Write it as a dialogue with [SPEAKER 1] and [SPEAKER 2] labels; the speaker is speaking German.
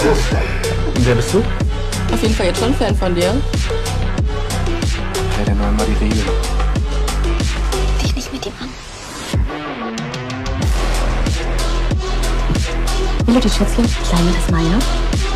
[SPEAKER 1] Und wer bist du?
[SPEAKER 2] Auf jeden Fall jetzt schon ein Fan von dir.
[SPEAKER 1] Ja, der neue mal die Regel.
[SPEAKER 3] Dich nicht mit ihm an.
[SPEAKER 4] Melody Schätzchen, Kleine, das meine.